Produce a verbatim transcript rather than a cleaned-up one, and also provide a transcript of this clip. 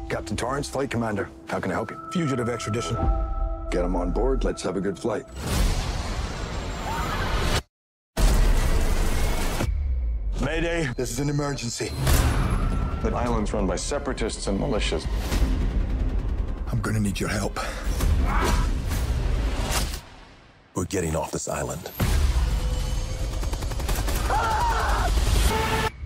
Captain Torrance, flight commander. How can I help you? Fugitive extradition. Get him on board. Let's have a good flight. Mayday. This is an emergency. The island's run by separatists and militias. I'm gonna need your help. We're getting off this island.